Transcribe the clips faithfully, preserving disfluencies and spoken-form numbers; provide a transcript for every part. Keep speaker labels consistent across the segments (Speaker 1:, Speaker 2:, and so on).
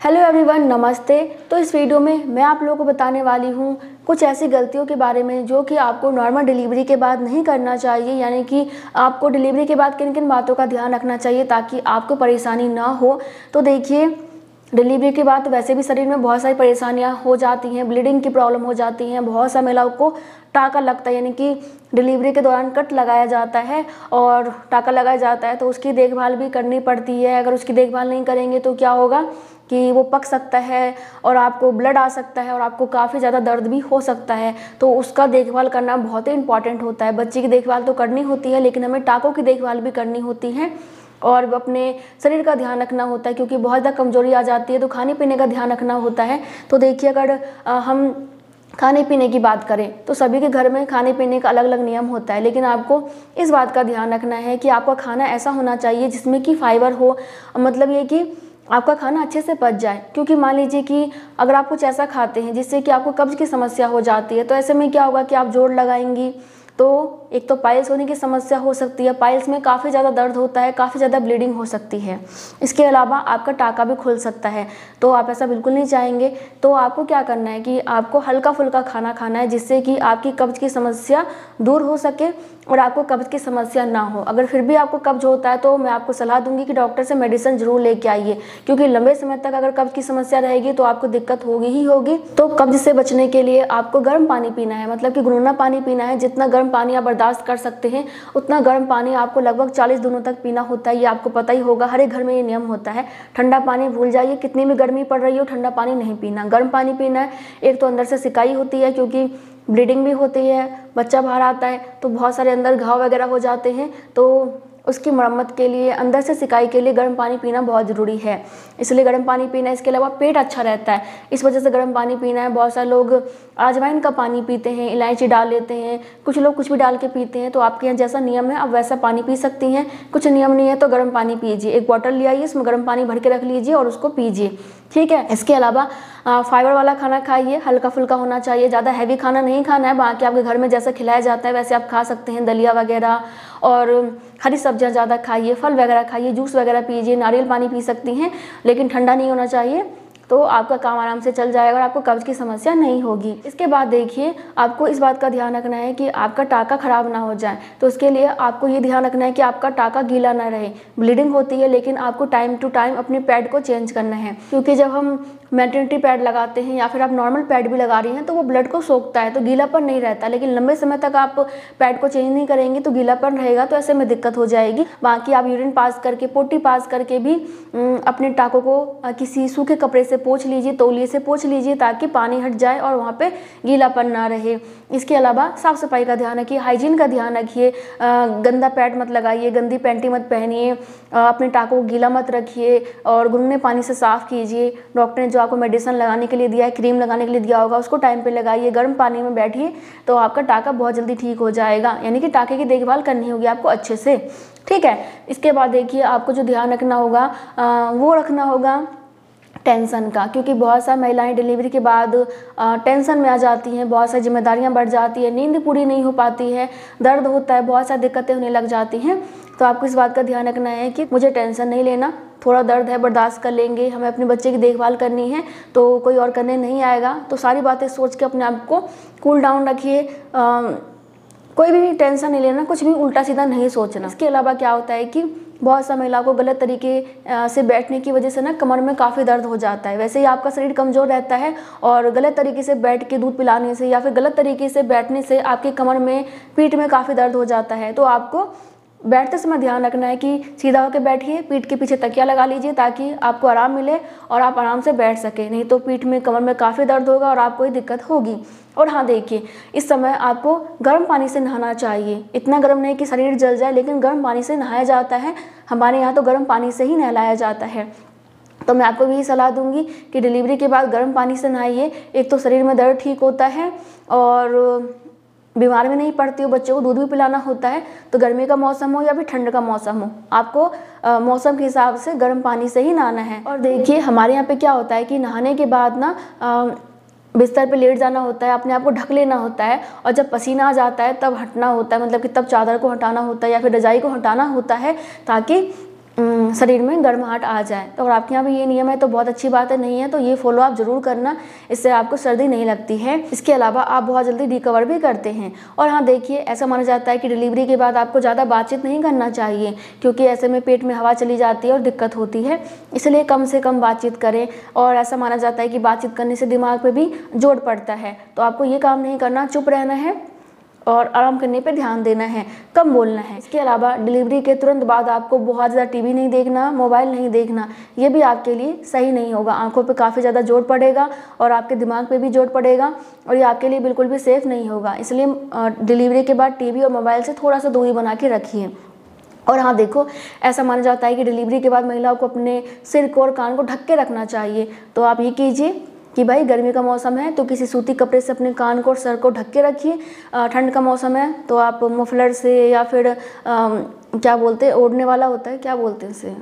Speaker 1: Hello everyone, नमस्ते। तो इस वीडियो में मैं आप लोगों को बताने वाली हूँ कुछ ऐसी गलतियों के बारे में जो कि आपको नॉर्मल डिलीवरी के बाद नहीं करना चाहिए। यानी कि आपको डिलीवरी के बाद किन किन बातों का ध्यान रखना चाहिए ताकि आपको परेशानी ना हो। तो देखिए, डिलीवरी के बाद तो वैसे भी शरीर में बहुत सारी परेशानियां हो जाती हैं, ब्लीडिंग की प्रॉब्लम हो जाती हैं, बहुत सा महिलाओं को टाँका लगता है, यानी कि डिलीवरी के दौरान कट लगाया जाता है और टाँका लगाया जाता है तो उसकी देखभाल भी करनी पड़ती है। अगर उसकी देखभाल नहीं करेंगे तो क्या होगा कि वो पक सकता है और आपको ब्लड आ सकता है और आपको काफ़ी ज़्यादा दर्द भी हो सकता है। तो उसका देखभाल करना बहुत ही इंपॉर्टेंट होता है। बच्चे की देखभाल तो करनी होती है, लेकिन हमें टाँकों की देखभाल भी करनी होती है और अपने शरीर का ध्यान रखना होता है, क्योंकि बहुत ज़्यादा कमजोरी आ जाती है। तो खाने पीने का ध्यान रखना होता है। तो देखिए, अगर हम खाने पीने की बात करें तो सभी के घर में खाने पीने का अलग अलग नियम होता है, लेकिन आपको इस बात का ध्यान रखना है कि आपका खाना ऐसा होना चाहिए जिसमें कि फाइबर हो। मतलब ये कि आपका खाना अच्छे से पच जाए, क्योंकि मान लीजिए कि अगर आप कुछ ऐसा खाते हैं जिससे कि आपको कब्ज़ की समस्या हो जाती है, तो ऐसे में क्या होगा कि आप जोड़ लगाएंगी तो एक तो पाइल्स होने की समस्या हो सकती है। पाइल्स में काफ़ी ज़्यादा दर्द होता है, काफ़ी ज़्यादा ब्लीडिंग हो सकती है। इसके अलावा आपका टाँका भी खुल सकता है, तो आप ऐसा बिल्कुल नहीं चाहेंगे। तो आपको क्या करना है कि आपको हल्का फुल्का खाना खाना है, जिससे कि आपकी कब्ज़ की समस्या दूर हो सके और आपको कब्ज़ की समस्या ना हो। अगर फिर भी आपको कब्ज़ होता है तो मैं आपको सलाह दूंगी कि डॉक्टर से मेडिसिन जरूर लेके आइए, क्योंकि लंबे समय तक अगर कब्ज़ की समस्या रहेगी तो आपको दिक्कत होगी ही होगी। तो कब्ज़ से बचने के लिए आपको गर्म पानी पीना है, मतलब कि गुनगुना पानी पीना है। जितना गर्म पानी आप बर्दाश्त कर सकते हैं उतना गर्म पानी आपको लगभग चालीस दिनों तक पीना होता है। ये आपको पता ही होगा, हर एक घर में ये नियम होता है। ठंडा पानी भूल जाइए, कितनी भी गर्मी पड़ रही हो ठंडा पानी नहीं पीना, गर्म पानी पीना है। एक तो अंदर से सिकाई होती है, क्योंकि ब्लीडिंग भी होती है, बच्चा बाहर आता है तो बहुत सारे अंदर घाव वगैरह हो जाते हैं, तो उसकी मरम्मत के लिए, अंदर से सिकाई के लिए गर्म पानी पीना बहुत ज़रूरी है। इसलिए गर्म पानी पीना है। इसके अलावा पेट अच्छा रहता है, इस वजह से गर्म पानी पीना है। बहुत सारे लोग अजवाइन का पानी पीते हैं, इलायची डाल लेते हैं, कुछ लोग कुछ भी डाल के पीते हैं। तो आपके यहाँ जैसा नियम है आप वैसा पानी पी सकती हैं। कुछ नियम नहीं है तो गर्म पानी पीजिए। एक बॉटल ले आइए, इसमें गर्म पानी भर के रख लीजिए और उसको पीजिए, ठीक है। इसके अलावा फाइबर वाला खाना खाइए, हल्का फुल्का होना चाहिए, ज़्यादा हैवी खाना नहीं खाना है। बाकी आपके घर में जैसा खिलाया जाता है वैसे आप खा सकते हैं, दलिया वगैरह, और हरी सब्जियां ज़्यादा खाइए, फल वगैरह खाइए, जूस वगैरह पीजिए, नारियल पानी पी सकती हैं, लेकिन ठंडा नहीं होना चाहिए। तो आपका काम आराम से चल जाएगा और आपको कब्ज़ की समस्या नहीं होगी। इसके बाद देखिए, आपको इस बात का ध्यान रखना है कि आपका टाँका ख़राब ना हो जाए। तो इसके लिए आपको ये ध्यान रखना है कि आपका टाँका गीला ना रहे। ब्लीडिंग होती है, लेकिन आपको टाइम टू टाइम अपने पैड को चेंज करना है, क्योंकि जब हम मैटरनिटी पैड लगाते हैं या फिर आप नॉर्मल पैड भी लगा रही हैं तो वो ब्लड को सोखता है, तो गीलापन नहीं रहता। लेकिन लंबे समय तक आप पैड को चेंज नहीं करेंगी तो गीलापन रहेगा, तो ऐसे में दिक्कत हो जाएगी। बाकी आप यूरिन पास करके, पोटी पास करके भी अपने टाँकों को किसी सूखे कपड़े से पोंछ लीजिए, तौलिए से पोंछ लीजिए, ताकि पानी हट जाए और वहाँ पे गीलापन ना रहे। इसके अलावा साफ़ सफाई का ध्यान रखिए, हाइजीन का ध्यान रखिए। गंदा पैड मत लगाइए, गंदी पैंटी मत पहनिए, अपने टाँकों को गीला मत रखिए और गुनगुने पानी से साफ़ कीजिए। डॉक्टर ने जो आपको मेडिसिन लगाने के लिए दिया है, क्रीम लगाने के लिए दिया होगा, उसको टाइम पे लगाइए। गर्म पानी में बैठिए तो आपका टाँका बहुत जल्दी ठीक हो जाएगा। यानी कि टाँके की देखभाल करनी होगी आपको अच्छे से, ठीक है। इसके बाद देखिए, आपको जो ध्यान रखना होगा आ, वो रखना होगा टेंशन का, क्योंकि बहुत सारी महिलाएं डिलीवरी के बाद टेंशन में आ जाती हैं, बहुत सारी जिम्मेदारियां बढ़ जाती है, नींद पूरी नहीं हो पाती है, दर्द होता है, बहुत सारी दिक्कतें होने लग जाती हैं। तो आपको इस बात का ध्यान रखना है कि मुझे टेंशन नहीं लेना, थोड़ा दर्द है बर्दाश्त कर लेंगे, हमें अपने बच्चे की देखभाल करनी है तो कोई और करने नहीं आएगा। तो सारी बातें सोच के अपने आप को कूल डाउन रखिए। कोई भी टेंशन नहीं लेना, कुछ भी उल्टा सीधा नहीं सोचना। इसके अलावा क्या होता है कि बहुत सा महिलाओं को गलत तरीके से बैठने की वजह से ना कमर में काफ़ी दर्द हो जाता है। वैसे ही आपका शरीर कमज़ोर रहता है और गलत तरीके से बैठ के दूध पिलाने से या फिर गलत तरीके से बैठने से आपकी कमर में, पीठ में काफ़ी दर्द हो जाता है। तो आपको बैठते समय ध्यान रखना है कि सीधा होकर बैठिए, पीठ के पीछे तकिया लगा लीजिए ताकि आपको आराम मिले और आप आराम से बैठ सके, नहीं तो पीठ में, कमर में काफ़ी दर्द होगा और आपको ही दिक्कत होगी। और हाँ देखिए, इस समय आपको गर्म पानी से नहाना चाहिए। इतना गर्म नहीं कि शरीर जल जाए, लेकिन गर्म पानी से नहाया जाता है। हमारे यहाँ तो गर्म पानी से ही नहलाया जाता है। तो मैं आपको भी सलाह दूंगी कि डिलीवरी के बाद गर्म पानी से नहाइए। एक तो शरीर में दर्द ठीक होता है और बीमार भी नहीं पड़ती हो, बच्चों को दूध भी पिलाना होता है। तो गर्मी का मौसम हो या फिर ठंड का मौसम हो, आपको आ, मौसम के हिसाब से गर्म पानी से ही नहाना है। और देखिए, हमारे यहाँ पे क्या होता है कि नहाने के बाद ना आ, बिस्तर पे लेट जाना होता है, अपने आप को ढक लेना होता है, और जब पसीना आ जाता है तब हटना होता है, मतलब कि तब चादर को हटाना होता है या फिर रजाई को हटाना होता है, ताकि शरीर में गर्माहट आ जाए। तो अगर आपके यहाँ भी ये नियम है तो बहुत अच्छी बात है, नहीं है तो ये फॉलो आप ज़रूर करना, इससे आपको सर्दी नहीं लगती है। इसके अलावा आप बहुत जल्दी रिकवर भी करते हैं। और हाँ देखिए, ऐसा माना जाता है कि डिलीवरी के बाद आपको ज़्यादा बातचीत नहीं करना चाहिए, क्योंकि ऐसे में पेट में हवा चली जाती है और दिक्कत होती है, इसलिए कम से कम बातचीत करें। और ऐसा माना जाता है कि बातचीत करने से दिमाग पर भी जोर पड़ता है, तो आपको ये काम नहीं करना, चुप रहना है और आराम करने पे ध्यान देना है, कम बोलना है। इसके अलावा डिलीवरी के तुरंत बाद आपको बहुत ज़्यादा टीवी नहीं देखना, मोबाइल नहीं देखना, ये भी आपके लिए सही नहीं होगा। आंखों पे काफ़ी ज़्यादा जोर पड़ेगा और आपके दिमाग पे भी जोर पड़ेगा, और ये आपके लिए बिल्कुल भी सेफ़ नहीं होगा। इसलिए डिलीवरी के बाद टीवी और मोबाइल से थोड़ा सा दूरी बना के रखिए। और हाँ देखो, ऐसा माना जाता है कि डिलीवरी के बाद महिलाओं को अपने सिर को और कान को ढक के रखना चाहिए। तो आप ये कीजिए कि भाई गर्मी का मौसम है तो किसी सूती कपड़े से अपने कान को और सर को ढक के रखिए। ठंड का मौसम है तो आप मफलर से या फिर आ, क्या बोलते हैं, ओढ़ने वाला होता है, क्या बोलते हैं उसे,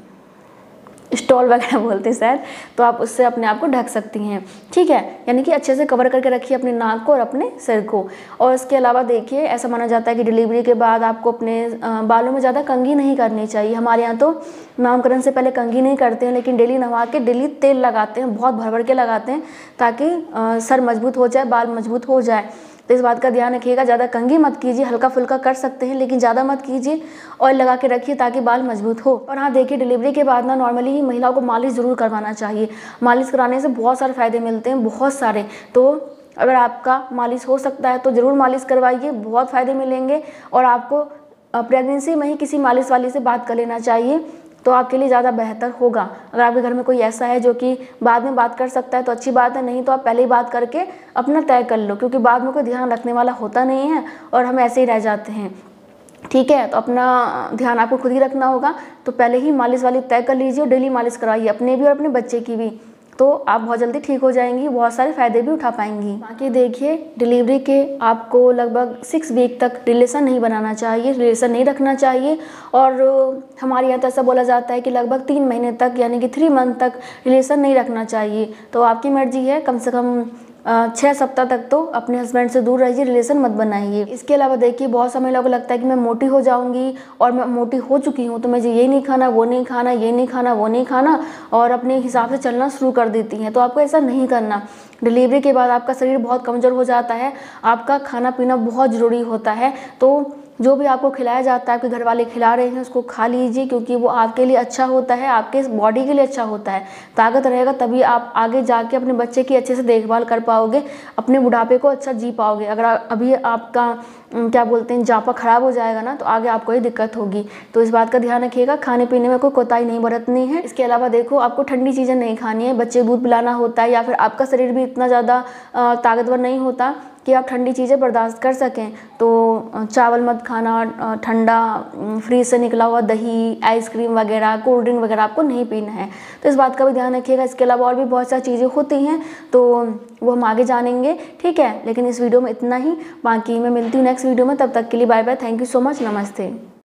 Speaker 1: स्टॉल वगैरह बोलते हैं शायद, तो आप उससे अपने आप को ढक सकती हैं। ठीक है, यानी कि अच्छे से कवर करके रखिए अपने नाक को और अपने सिर को। और इसके अलावा देखिए, ऐसा माना जाता है कि डिलीवरी के बाद आपको अपने बालों में ज़्यादा कंघी नहीं करनी चाहिए। हमारे यहाँ तो नामकरण से पहले कंघी नहीं करते हैं, लेकिन डेली नहा के डेली तेल लगाते हैं, बहुत भर भर के लगाते हैं, ताकि सर मजबूत हो जाए, बाल मजबूत हो जाए। तो इस बात का ध्यान रखिएगा, ज़्यादा कंघी मत कीजिए, हल्का फुल्का कर सकते हैं लेकिन ज़्यादा मत कीजिए। ऑयल लगा के रखिए ताकि बाल मजबूत हो। और हाँ देखिए, डिलीवरी के बाद ना नॉर्मली ही महिलाओं को मालिश ज़रूर करवाना चाहिए। मालिश कराने से बहुत सारे फ़ायदे मिलते हैं, बहुत सारे। तो अगर आपका मालिश हो सकता है तो ज़रूर मालिश करवाइए, बहुत फ़ायदे मिलेंगे। और आपको प्रेगनेंसी में ही किसी मालिश वाली से बात कर लेना चाहिए, तो आपके लिए ज़्यादा बेहतर होगा। अगर आपके घर में कोई ऐसा है जो कि बाद में बात कर सकता है तो अच्छी बात है, नहीं तो आप पहले ही बात करके अपना तय कर लो, क्योंकि बाद में कोई ध्यान रखने वाला होता नहीं है और हम ऐसे ही रह जाते हैं। ठीक है, तो अपना ध्यान आपको खुद ही रखना होगा, तो पहले ही मालिश वाली तय कर लीजिए और डेली मालिश कराइए, अपने भी और अपने बच्चे की भी। तो आप बहुत जल्दी ठीक हो जाएंगी, बहुत सारे फ़ायदे भी उठा पाएंगी। बाकी देखिए, डिलीवरी के आपको लगभग सिक्स वीक तक रिलेशन नहीं बनाना चाहिए, रिलेशन नहीं रखना चाहिए। और हमारे यहाँ तो ऐसा बोला जाता है कि लगभग तीन महीने तक, यानी कि थ्री मंथ तक रिलेशन नहीं रखना चाहिए। तो आपकी मर्जी है, कम से कम छः सप्ताह तक तो अपने हस्बैंड से दूर रहिए, रिलेशन मत बनाइए। इसके अलावा देखिए, बहुत समय लोगों को लगता है कि मैं मोटी हो जाऊंगी और मैं मोटी हो चुकी हूँ तो मुझे ये नहीं खाना, वो नहीं खाना, ये नहीं खाना, वो नहीं खाना, और अपने हिसाब से चलना शुरू कर देती हैं। तो आपको ऐसा नहीं करना। डिलीवरी के बाद आपका शरीर बहुत कमज़ोर हो जाता है, आपका खाना पीना बहुत ज़रूरी होता है। तो जो भी आपको खिलाया जाता है, आपके घर वाले खिला रहे हैं, उसको खा लीजिए, क्योंकि वो आपके लिए अच्छा होता है, आपके बॉडी के लिए अच्छा होता है। ताकत रहेगा तभी आप आगे जाके अपने बच्चे की अच्छे से देखभाल कर पाओगे, अपने बुढ़ापे को अच्छा जी पाओगे। अगर अभी आपका क्या बोलते हैं जापा खराब हो जाएगा ना, तो आगे आपको ही दिक्कत होगी। तो इस बात का ध्यान रखिएगा, खाने पीने में कोई कोताही नहीं बरतनी है। इसके अलावा देखो, आपको ठंडी चीज़ें नहीं खानी है, बच्चे दूध पिलाना होता है, या फिर आपका शरीर भी इतना ज़्यादा ताकतवर नहीं होता कि आप ठंडी चीज़ें बर्दाश्त कर सकें। तो चावल मत खाना, ठंडा फ्रीज से निकला हुआ दही, आइसक्रीम वगैरह, कोल्ड ड्रिंक वगैरह आपको नहीं पीना है। तो इस बात का भी ध्यान रखिएगा। इसके अलावा और भी बहुत सारी चीज़ें होती हैं, तो वो हम आगे जानेंगे। ठीक है, लेकिन इस वीडियो में इतना ही, बाकी मैं मिलती हूँ नेक्स्ट वीडियो में। तब तक के लिए bye bye, thank you so much, नमस्ते।